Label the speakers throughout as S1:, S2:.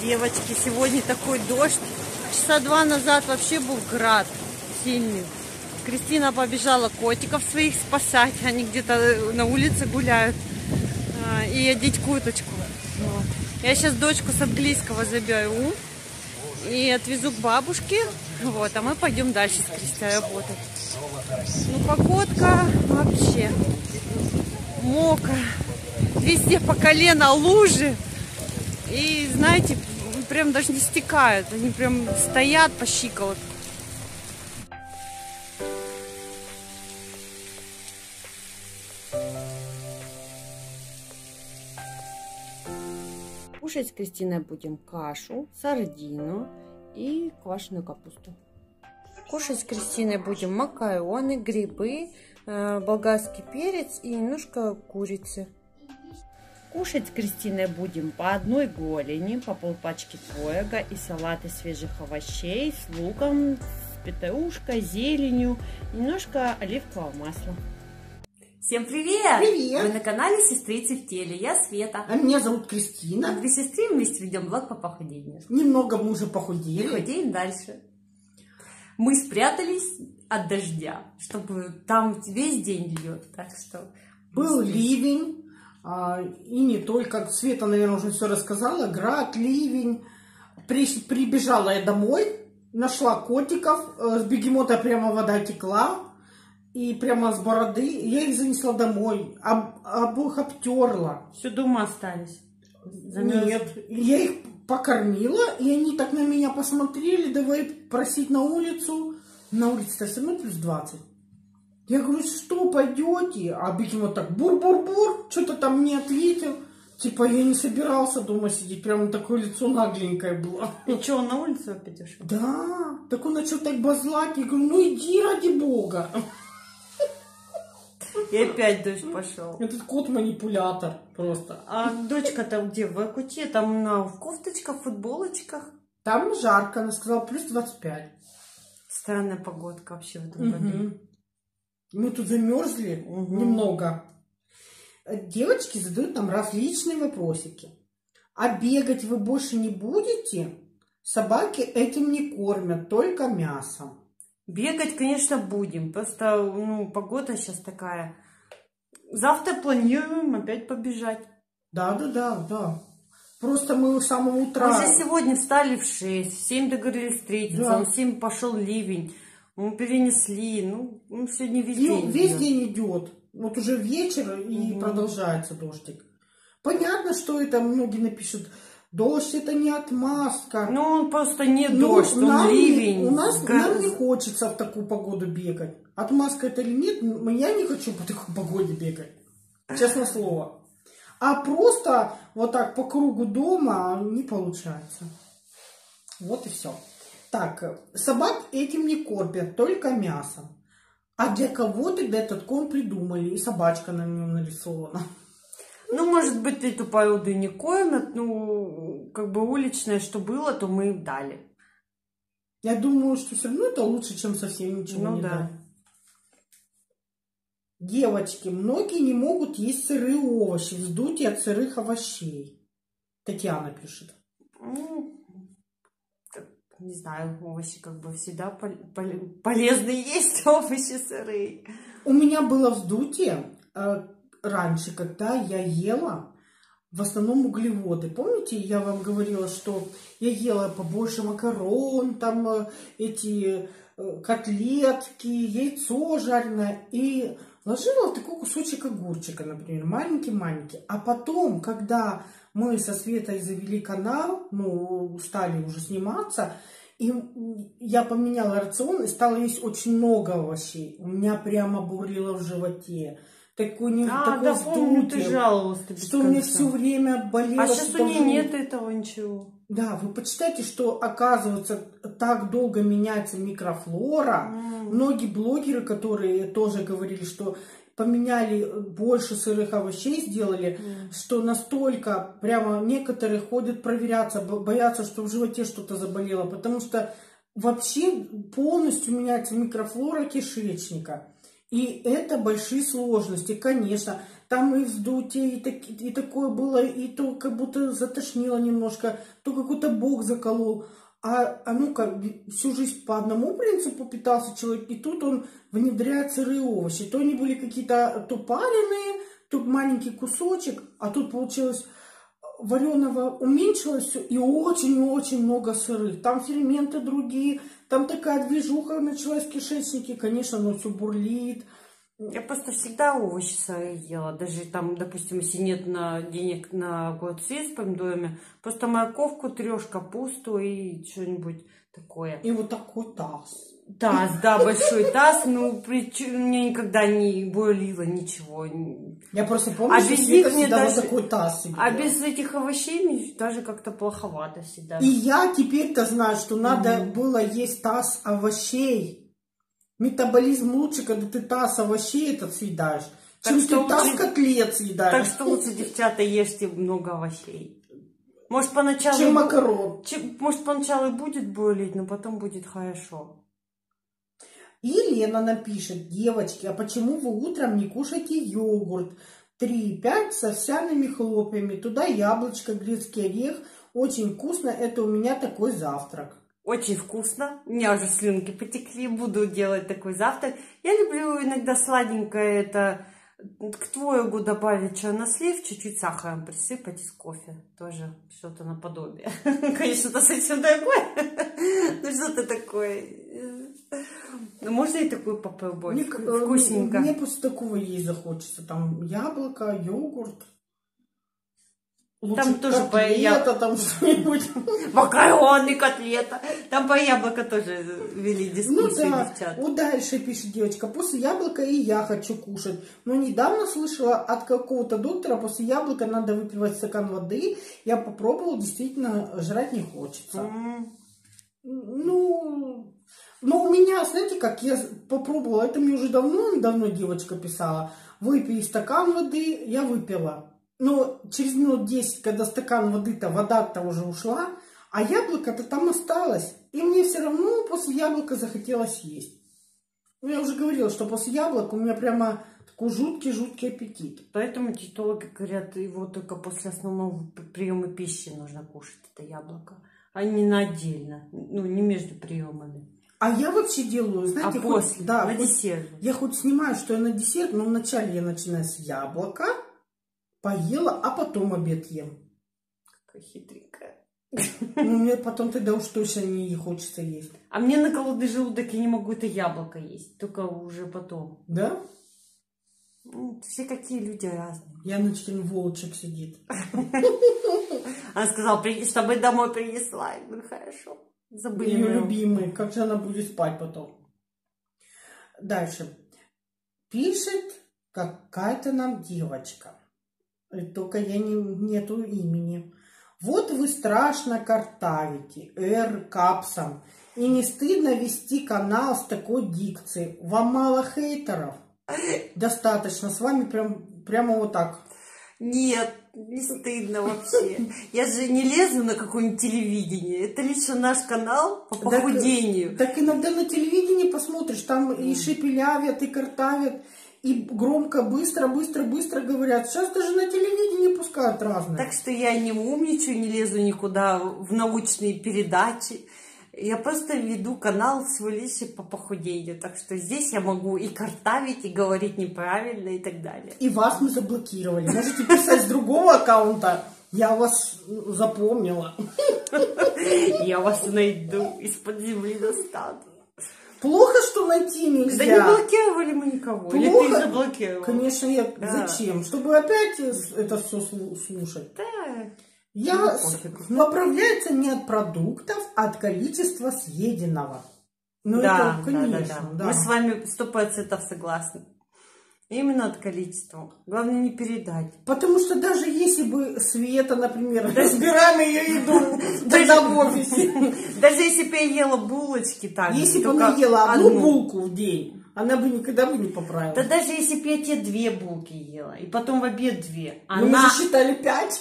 S1: Девочки, сегодня такой дождь. Часа два назад вообще был град сильный. Кристина побежала котиков своих спасать. Они где-то на улице гуляют. И одеть курточку. Вот. Я сейчас дочку с английского заберу и отвезу к бабушке. Вот, а мы пойдем дальше с Кристиной работать. Ну, погодка вообще мокрая. Везде по колено лужи. И, знаете, прям даже не стекают. Они прям стоят по щиколотку. Кушать с Кристиной будем кашу, сардину и квашеную капусту. Кушать с Кристиной будем макароны, грибы, болгарский перец и немножко курицы. Кушать с Кристиной будем по одной голени, по полпачки творога и салат из свежих овощей с луком, с петрушкой, зеленью, немножко оливкового масла.
S2: Всем привет!
S3: Привет!
S2: Вы на канале Сестрицы в теле. Я Света.
S3: А меня зовут Кристина.
S2: Две сестры вместе ведем блог по похудению.
S3: Немного мы уже похудели.
S2: Худеем дальше. Мы спрятались от дождя, чтобы там весь день льет. Так что
S3: Был ливень. И не только. Света, наверное, уже все рассказала. Град, ливень. Прибежала я домой. Нашла котиков. С бегемота прямо вода текла. И прямо с бороды. Я их занесла домой. Обоих обтерла.
S1: Все дома остались.
S3: Нет. Я их покормила. И они так на меня посмотрели. Давай просить на улицу. На улице-то все равно плюс 20. Я говорю, что, пойдете? А бегемот так бур-бур-бур. Что-то там не ответил. Типа я не собирался дома сидеть. Прямо такое лицо нагленькое было.
S1: И что, он на улицу опять ушел?
S3: Да. Так он начал так базлать. Я говорю, ну иди ради бога.
S1: И опять дождь пошел.
S3: Этот кот-манипулятор просто.
S1: А дочка-то где? В Акуте? Там в кофточках, футболочках?
S3: Там жарко. Она сказала, плюс 25.
S1: Странная погодка вообще в этом году.
S3: Мы тут замерзли немного. Девочки задают нам различные вопросики. А бегать вы больше не будете? Собаки этим не кормят, только мясом.
S1: Бегать, конечно, будем. Просто, погода сейчас такая. Завтра планируем опять побежать.
S3: Да. Просто мы с самого утра...
S1: Мы же сегодня встали в 6, в 7 договорились встретиться,
S3: Да.
S1: в 7 пошел ливень. Мы перенесли. Сегодня весь день.
S3: Весь день идет. Вот уже вечер и продолжается дождик. Понятно, что это многие напишут. Дождь это не отмазка.
S1: Он просто не дождь, он ливень.
S3: Нам не хочется в такую погоду бегать. Отмазка это или нет, я не хочу по такой погоде бегать. Честное слово. А просто вот так по кругу дома не получается. Вот и все. Так, собак этим не кормят, только мясом. А для кого тогда этот корм придумали? И собачка на нем нарисована.
S1: Может быть, эту породу не кормят, как бы уличное, что было, то мы им дали.
S3: Я думаю, что все равно это лучше, чем совсем ничего не дать. Девочки, многие не могут есть сырые овощи, вздутие от сырых овощей. Татьяна пишет.
S1: Не знаю, овощи как бы всегда полезные есть, овощи сырые.
S3: У меня было вздутие раньше, когда я ела в основном углеводы. Помните, я вам говорила, что я ела побольше макарон, там эти котлетки, яйцо жареное и ложила в такой кусочек огурчика, например, маленький-маленький. А потом, когда мы со Светой завели канал, стали уже сниматься, и я поменяла рацион и стала есть очень много овощей. У меня прямо бурлило в животе. Такое
S1: помню, ты жаловалась.
S3: Что мне все время болело.
S1: А сейчас у нее нет этого ничего.
S3: Да, вы почитайте, что, оказывается, так долго меняется микрофлора. Многие блогеры, которые тоже говорили, что поменяли больше сырых овощей, сделали, что настолько прямо некоторые ходят проверяться, боятся, что в животе что-то заболело, потому что вообще полностью меняется микрофлора кишечника. И это большие сложности, конечно. Там и вздутие, и такое было, и то как будто затошнило немножко, то какой-то бок заколол. А ну-ка, всю жизнь по одному принципу питался человек, и тут он внедряет сырые овощи. То они были какие-то то пареные, то маленький кусочек, а тут получилось вареного уменьшилось все, и очень-очень много сырых. Там ферменты другие, там такая движуха началась в кишечнике, конечно, оно все бурлит.
S2: Я просто всегда овощи свои ела. Даже там, допустим, если нет денег на огурцы с помидорами, просто морковку трешь, капусту и что-нибудь такое.
S3: И вот такой таз.
S2: Таз, да, большой таз. Ну, мне никогда не бурлило ничего.
S3: Я просто помню, что Света всегда вот такой таз себе
S2: А
S3: делала.
S2: без этих овощей мне даже как-то плоховато всегда.
S3: И я теперь-то знаю, что надо было есть таз овощей. Метаболизм лучше, когда ты таз овощей этот съедаешь, чем ты таз котлет съедаешь.
S2: Так что лучше, девчата, ешьте много овощей. Может, поначалу...
S3: Чем макарон.
S2: Может, поначалу и будет болеть, но потом будет хорошо.
S3: И Лена напишет: девочки, а почему вы утром не кушаете йогурт 3-5 с овсяными хлопьями? Туда яблочко, грецкий орех. Очень вкусно, это у меня такой завтрак.
S2: Очень вкусно. У меня уже слюнки потекли. Буду делать такой завтрак. Я люблю иногда сладенькое. Это к творогу добавить чернослив, чуть-чуть сахаром присыпать из кофе. Тоже что-то наподобие. Конечно, это совсем дорогое. Ну, что-то такое. Ну, можно и такую попробовать. Вкусненько.
S3: Мне после такого есть захочется. Там яблоко, йогурт. Лучше
S2: там тоже
S3: котлета, там что-нибудь.
S2: Макароны, котлета. Там по яблоку тоже вели дискуссию, девчат.
S3: Вот дальше пишет девочка: после яблока и я хочу кушать. Но недавно слышала от какого-то доктора, после яблока надо выпивать стакан воды. Я попробовала, действительно, жрать не хочется. Ну, но у меня, знаете, как я попробовала, это мне уже давно девочка писала: выпей стакан воды, я выпила. Но через минут 10, когда стакан воды-то, вода-то уже ушла, а яблоко-то там осталось. И мне все равно после яблока захотелось есть. Ну, я уже говорила, что после яблока у меня прямо такой жуткий аппетит.
S2: Поэтому диетологи говорят, его только после основного приема пищи нужно кушать, это яблоко. А не на отдельно, ну, не между приемами.
S3: А я вообще делаю, знаете,
S2: после,
S3: да,
S2: на десерт.
S3: Я хоть снимаю, что я на десерт, но вначале я начинаю с яблока, поела, а потом обед ем.
S2: Какая хитренькая.
S3: Ну, мне потом тогда уж точно не хочется есть.
S2: А мне на голодный желудок я не могу это яблоко есть, только уже потом.
S3: Да?
S2: Ну, все какие люди разные.
S3: Яночкин волчек сидит.
S2: Она сказала, чтобы домой принесла. Я говорю, хорошо. Забыли.
S3: Ее любимый. Как же она будет спать потом? Дальше. Пишет какая-то нам девочка. Только я нету имени. Вот вы страшно картавите, капсом. И не стыдно вести канал с такой дикцией. Вам мало хейтеров? Достаточно. С вами прямо вот так.
S2: Нет, не стыдно вообще. Я же не лезу на какое-нибудь телевидение. Это лично наш канал по похудению.
S3: Так иногда на телевидении посмотришь, там и шепелявят, и картавят. И громко, быстро говорят. Сейчас даже на телевидении пускают разные.
S2: Так что я не умничаю, не лезу никуда в научные передачи. Я просто веду канал свой личный по похудению. Так что здесь я могу и картавить, и говорить неправильно, и так далее.
S3: И вас мы заблокировали. Можете писать с другого аккаунта. Я вас запомнила.
S2: Я вас найду, из-под земли достану.
S3: Плохо, что найти нельзя.
S2: Да не блокировали мы никого.
S3: Плохо?
S2: Или ты заблокировал?
S3: Конечно, зачем? Чтобы опять это все слушать.
S2: Да.
S3: Направляется не от продуктов, а от количества съеденного. Ну,
S2: да,
S3: это, конечно.
S2: Да. Мы с вами 100% согласны. Именно от количества. Главное не передать.
S3: Потому что даже если бы Света, например, разбираем ее еду тогда в офисе.
S2: Даже если бы я ела булочки так.
S3: Если бы она ела одну булку в день, она бы никогда бы не поправила.
S2: Да даже если бы я те 2 булки ела, и потом в обед 2.
S3: Мы же считали 5.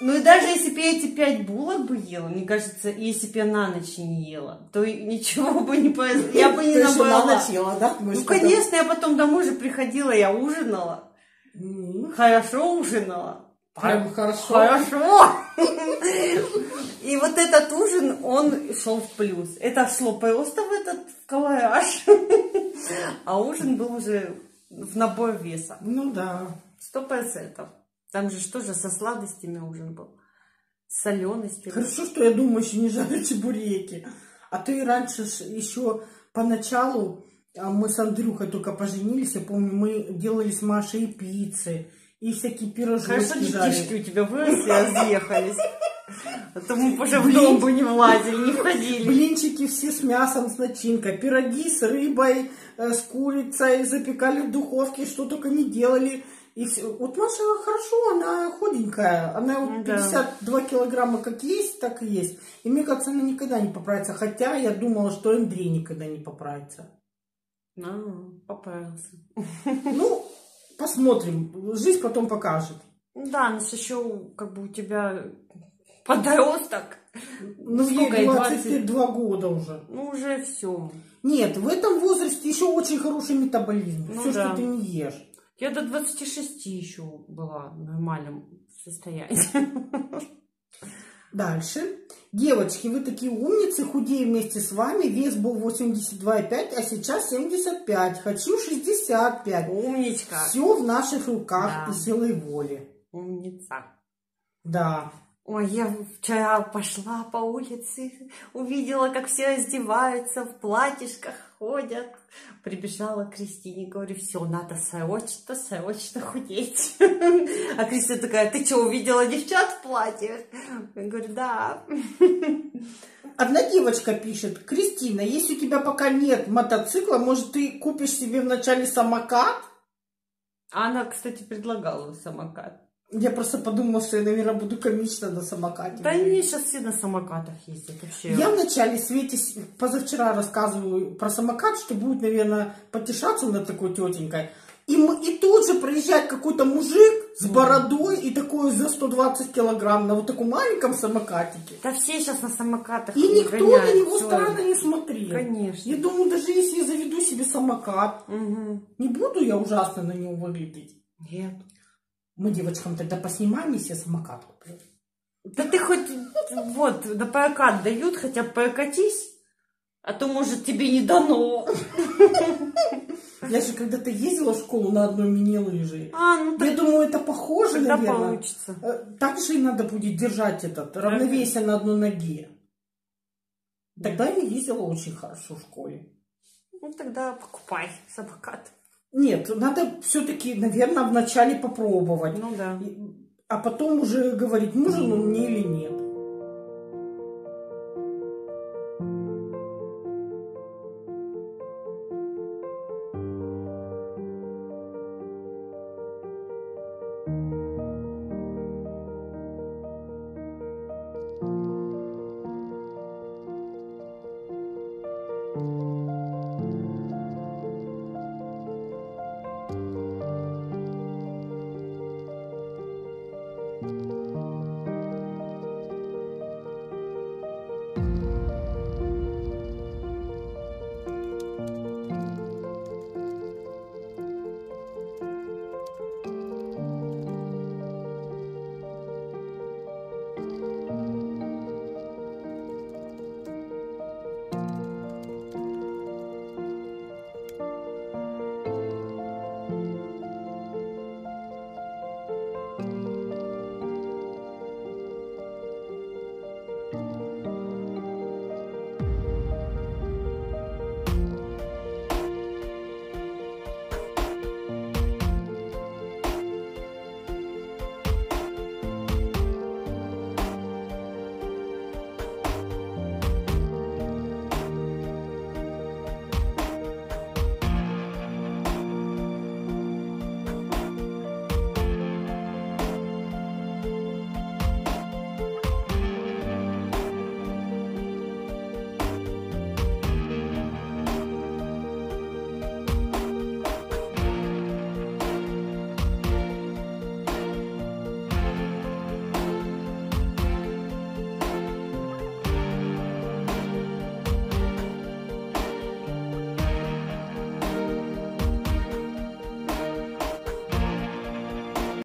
S2: Ну и даже если бы я эти 5 булок бы ела, мне кажется, если бы я на ночь не ела, то ничего бы не произошло. Я бы не набрала.
S3: на ночь ела, да?
S2: Ну, конечно, я потом домой же приходила, я ужинала. Хорошо ужинала.
S3: Прям хорошо.
S2: Хорошо. И вот этот ужин, он шел в плюс. Это шло просто в этот колораж. А ужин был уже в набор веса.
S3: Ну да.
S2: 100%. Там же что же со сладостями ужин был? С соленостями.
S3: Хорошо, что я думаю, еще не жарю чебуреки. А то и раньше еще поначалу мы с Андрюхой только поженились. Я помню, мы делали с Машей и пиццы, и всякие пирожки
S2: Хорошо,
S3: жарили.
S2: детишки у тебя выросли, разъехались. А то мы уже в дом бы не влазили, не входили.
S3: Блинчики все с мясом, с начинкой. Пироги с рыбой, с курицей. Запекали в духовке, что только не делали. И все. Вот Маша хорошо, она худенькая. Она вот 52 килограмма как есть, так и есть. И мне кажется, она никогда не поправится. Хотя я думала, что Андрей никогда не поправится.
S2: Поправился.
S3: Ну, посмотрим. Жизнь потом покажет.
S2: Да, но еще как бы у тебя подросток.
S3: Ну,
S2: сколько
S3: ей
S2: ей,
S3: 22 года уже.
S2: Ну, уже все.
S3: Нет, в этом возрасте еще очень хороший метаболизм.
S2: Ну,
S3: все,
S2: да.
S3: что ты не ешь.
S2: Я до 26 еще была в нормальном состоянии.
S3: Дальше. Девочки, вы такие умницы, худею вместе с вами. Вес был 82,5, а сейчас 75. Хочу 65.
S2: Умничка.
S3: Все в наших руках
S2: Да.
S3: и силой воли.
S2: Умница.
S3: Да.
S2: Ой, я вчера пошла по улице, увидела, как все раздеваются, в платьишках ходят. Прибежала к Кристине, говорю, все, надо срочно худеть. А Кристина такая, ты что, увидела девчат в платьях? Я говорю, да.
S3: Одна девочка пишет: Кристина, если у тебя пока нет мотоцикла, может, ты купишь себе вначале самокат?
S2: Она, кстати, предлагала самокат.
S3: Я просто подумала, что я, наверное, буду комично на самокате.
S2: Да они сейчас все на самокатах ездят вообще.
S3: Я вначале Свете позавчера рассказываю про самокат, что будет, наверное, потешаться над такой тетенькой. И тут же проезжает какой-то мужик с бородой и такой за 120 килограмм на вот таком маленьком самокатике.
S2: Да все сейчас на самокатах.
S3: И никто
S2: гоняют,
S3: на него
S2: всё.
S3: странно не смотрел.
S2: Конечно.
S3: Я думаю, даже если я заведу себе самокат, не буду я ужасно на него выглядеть.
S2: Нет.
S3: Мы девочкам тогда поснимаем и себе самокат купим.
S2: Да ты хоть вот на прокат дают, хотя бы прокатись, а то, может, тебе не дано.
S3: Я же когда-то ездила в школу на одной мини-лыжи.
S2: Ну
S3: Я думаю, это похоже,
S2: тогда
S3: наверное.
S2: получится.
S3: Так же и надо будет держать этот равновесие на одной ноге. Тогда я ездила очень хорошо в школе.
S2: Ну, тогда покупай самокат.
S3: Нет, надо все-таки, наверное, вначале попробовать.
S2: Ну, да.
S3: А потом уже говорить, нужен он мне или нет.